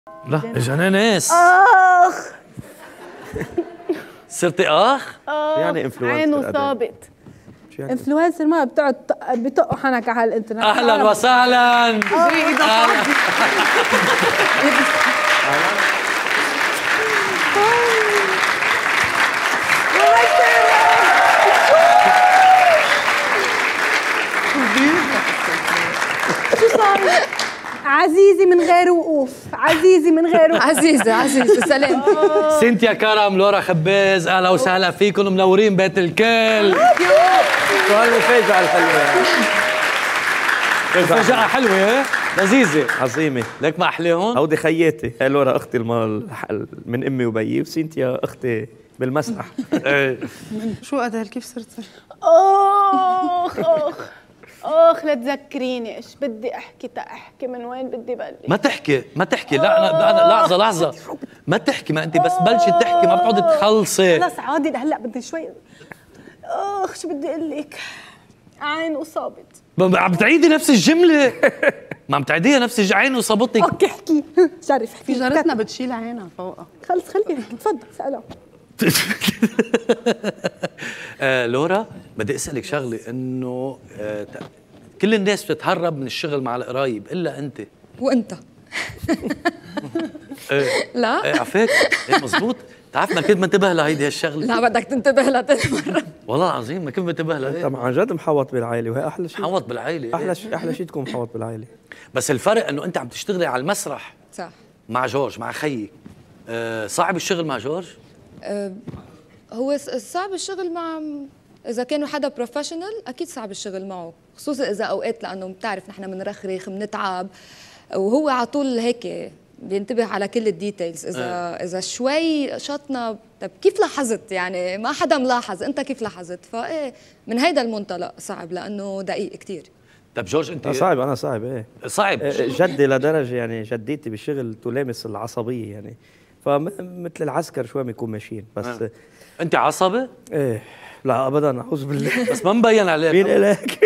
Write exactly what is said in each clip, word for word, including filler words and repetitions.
لا اجانا ناس. اخ صرتي اخ؟ اخ يعني انفلونسر عينه ثابت. انفلونسر ما بتقعد بتقوا حنك على الانترنت. اهلا وسهلا. شو صار؟ عزيزي من غير وقوف، عزيزي من غير وقوف. عزيزة عزيزة سلام. سينتيا كرم، لورا خباز، اهلا وسهلا فيكم، منورين بيت الكل. شو هالمفاجأة الحلوة؟ مفاجأة حلوة لذيذة عظيمة. ليك ما أحلاهم؟ هودي خياتي، هي لورا أختي المال من أمي وبيي، وسينتيا أختي بالمسرح. شو أدل كيف صرت؟ اخ اخ اخ لا تذكريني ايش بدي احكي تاحكي من وين بدي بلش. ما تحكي ما تحكي لا أنا أنا لحظة لحظة ما تحكي، ما أنت بس بلشي تحكي ما بتقعدي تخلصي. خلص عادي هلا بدي شوي. اخ شو بدي اقول لك؟ عين وصابت. عم بتعيدي نفس الجملة. ما عم تعيديها نفس الجملة. عين وصابتك. اوكي احكي شرف احكي. في جارتنا بتشيل عينها فوقها. خلص خليها تحكي تفضل اسألها. آه لورا بدي اسالك شغله، انه آه كل الناس بتتهرب من الشغل مع القرايب الا انت. وانت؟ ايه لا ايه عفاك ايه مزبوط. بتعرف ما كنت منتبه لهيدي هالشغله. لا بدك تنتبه لها تاني مرة. والله العظيم ما كنت منتبه لها. طبعا عن جد محوط بالعائلة، وهي أحلى شيء. محوط بالعائلة. أحلى شيء أحلى شيء تكون محوط بالعائلة. بس الفرق انه انت عم تشتغلي على المسرح. صح. مع جورج مع خيك. آه صعب الشغل مع جورج؟ أه هو صعب الشغل مع، إذا كانوا حدا بروفيشنال أكيد صعب الشغل معه، خصوصا إذا أوقات لأنه بتعرف نحن بنرخرخ بنتعب، وهو على طول هيك بينتبه على كل الديتيلز. إذا أه. إذا شوي شطنا طيب كيف لاحظت، يعني ما حدا ملاحظ، أنت كيف لاحظت؟ فإيه من هيدا المنطلق صعب لأنه دقيق كتير. طب جورج أنت صعب. أنا صعب إيه صعب جدي لدرجة يعني جديتي بالشغل تلامس العصبية يعني، فمثل العسكر شوي بيكون ماشيين بس. أه. انت عصبي؟ ايه لا ابدا اعوذ بالله. بس ما مبين عليك. مين قال لك؟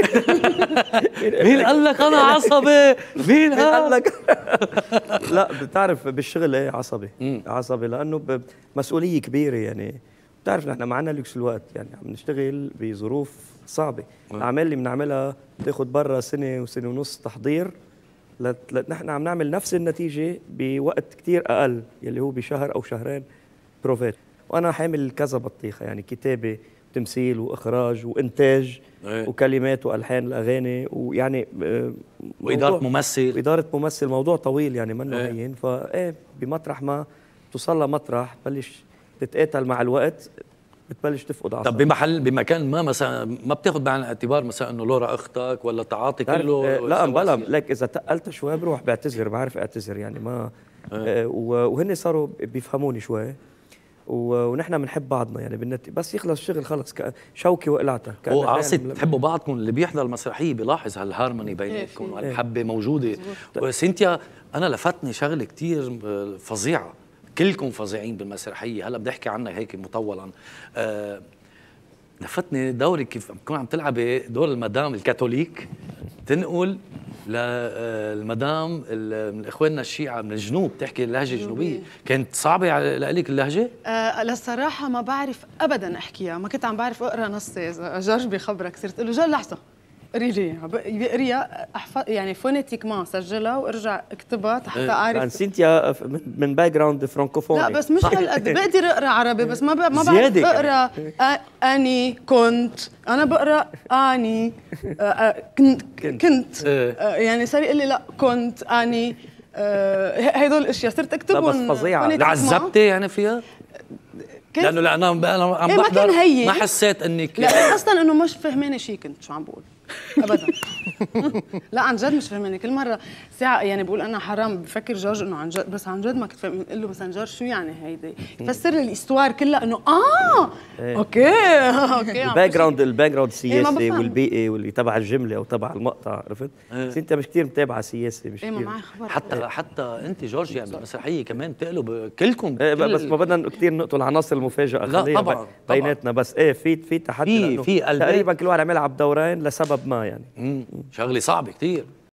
مين قال لك انا عصبي؟ مين قال لك؟ لا بتعرف بالشغل ايه عصبي. عصبي لانه مسؤوليه كبيره يعني. بتعرف نحن معنا لكس الوقت يعني، عم نشتغل بظروف صعبه. الاعمال اللي بنعملها بتاخذ برا سنه وسنه ونص تحضير، نحن عم نعمل نفس النتيجه بوقت كثير اقل يلي هو بشهر او شهرين بروفات. وانا حامل كذا بطيخه يعني، كتابه تمثيل واخراج وانتاج ايه. وكلمات والحان الاغاني، ويعني واداره ممثل واداره ممثل موضوع طويل يعني منه هين ايه. فايه بمطرح ما توصل لمطرح بلش تتقاتل مع الوقت، بتبلش تفقد اعصابك. طب بمحل بمكان ما مثلا ما بتاخذ بعين الاعتبار مثلا انه لورا اختك ولا تعاطي كله؟ اه لا بلا لك اذا تقلت شوي بروح بعتذر، بعرف اعتذر يعني ما اه. وهن صاروا بيفهموني شوي، ونحن بنحب بعضنا يعني بالنت، بس يخلص الشغل خلص شوكي وقلعتها. وعاصي بتحبوا بعضكم، اللي بيحضر المسرحيه بيلاحظ هالهارموني بينكم والمحبه موجوده. وسينتيا انا لفتني شغله كثير فظيعه، كلكم فظيعين بالمسرحيه، هلا بدي احكي عنها هيك مطولا. أه لفتني دورك كيف بتكون عم تلعبي دور المدام الكاثوليك، تنقل للمدام من اخواننا الشيعة من الجنوب، تحكي اللهجه الجنوبيه. كانت صعبه لك اللهجه؟ آه للصراحه ما بعرف ابدا احكيها، ما كنت عم بعرف اقرا نصي. جورج بيخبرك صرت اقول له جورج لحظه قري لي، بقريها احفظ يعني فونيتيك ما سجلها وارجع اكتبها حتى اعرف. يعني سينتيا من باك جراوند فرانكوفوني. لا بس مش هالقد، بقدر اقرا عربي بس ما ما بعرف اقرا. اني كنت انا بقرا اني كنت كنت يعني صار يقول لي لا كنت اني هدول الاشياء صرت اكتبهم. بس فظيعه. عذبتي يعني فيها؟ لانه لا انا انا عم بحضر ما حسيت انك لا اصلا انه مش فهماني شيء كنت شو عم بقول ابدا. لا عن جد مش فهماني. كل مره ساعه يعني بقول انا حرام بفكر جورج انه عن جد، بس عن جد ما كنت فاهم. بقول له مثلا جورج شو يعني هيدي، يفسر لي الاستوار كلها انه اه ايه. اوكي اوكي. الباك جراوند الباك جراوند السياسي والبيئي واللي تبع الجمله او تبع المقطع، عرفت؟ ايه. بس انت مش كثير متابعه سياسي، مش كثير. ايه حتى ايه. حتى انت جورج يعني بالمسرحيه كمان بتقلوا كلكم. ايه بس ما بدنا كثير نقطه العناصر المفاجاه. لا طبعا بيناتنا بس ايه في في تحدي في في تقريبا كل واحد عم يلعب دورين لسبب ما يعني. امم شغله صعبه كثير.